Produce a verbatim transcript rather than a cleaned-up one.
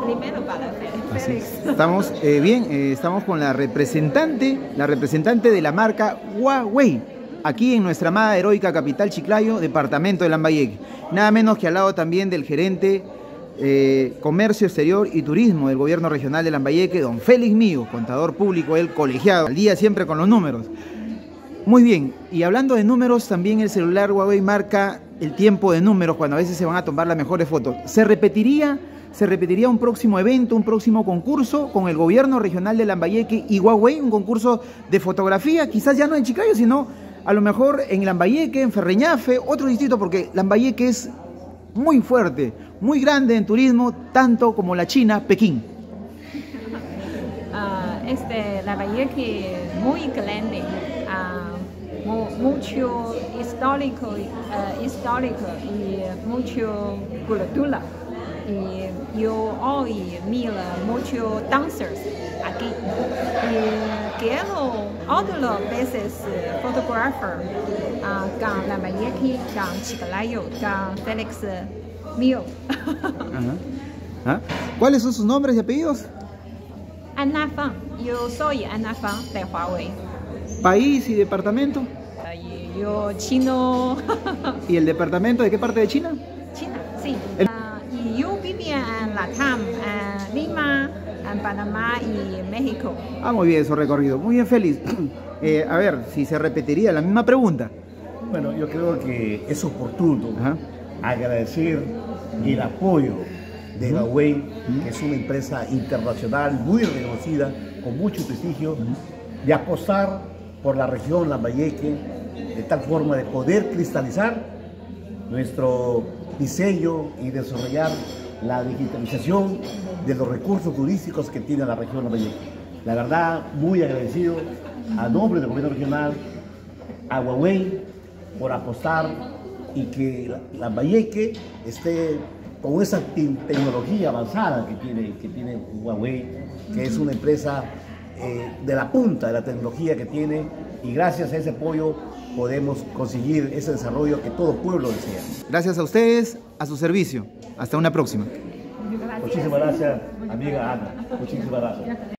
primero para Félix. Así es. Estamos eh, bien, eh, estamos con la representante, la representante de la marca Huawei, aquí en nuestra amada heroica capital Chiclayo, departamento de Lambayeque. Nada menos que al lado también del gerente eh, Comercio Exterior y Turismo del Gobierno Regional de Lambayeque, don Félix Mío, contador público, el colegiado, al día siempre con los números. Muy bien, y hablando de números, también el celular Huawei marca el tiempo de números cuando a veces se van a tomar las mejores fotos. ¿Se repetiría, se repetiría un próximo evento, un próximo concurso con el Gobierno Regional de Lambayeque y Huawei, un concurso de fotografía, quizás ya no en Chiclayo, sino a lo mejor en Lambayeque, en Ferreñafe, otro distrito, porque Lambayeque es muy fuerte, muy grande en turismo, tanto como la China, Pekín? Uh, este, Lambayeque muy grande, uh, mu mucho histórico, uh, histórico y mucho cultura. Y yo hoy miro muchos dancers aquí. Y quiero otras veces fotógrafo uh, con Lambayeque, con Chiclayo, con Félix Mío. ¿Ah? ¿Cuáles son sus nombres y apellidos? Ana Fang, yo soy Ana Fang de Huawei. ¿País y departamento? Uh, yo chino. ¿Y el departamento de qué parte de China? China, sí. El... Uh, y yo vivía en Latam, en Lima, en Panamá y México. Ah, muy bien, su recorrido. Muy bien, Félix. Eh, a ver, si se repetiría la misma pregunta. Bueno, yo creo que es oportuno Ajá. agradecer el apoyo de Huawei, uh-huh. que es una empresa internacional muy reconocida, con mucho prestigio, uh-huh. de apostar por la región Lambayeque, de tal forma de poder cristalizar nuestro diseño y desarrollar la digitalización de los recursos turísticos que tiene la región Lambayeque. La verdad, muy agradecido a nombre del gobierno regional, a Huawei, por apostar y que Lambayeque esté con esa tecnología avanzada que tiene, que tiene Huawei, que es una empresa eh, de la punta de la tecnología que tiene, y gracias a ese apoyo podemos conseguir ese desarrollo que todo pueblo desea. Gracias a ustedes, a su servicio. Hasta una próxima. Muchísimas gracias, amiga Ana. Muchísimas gracias.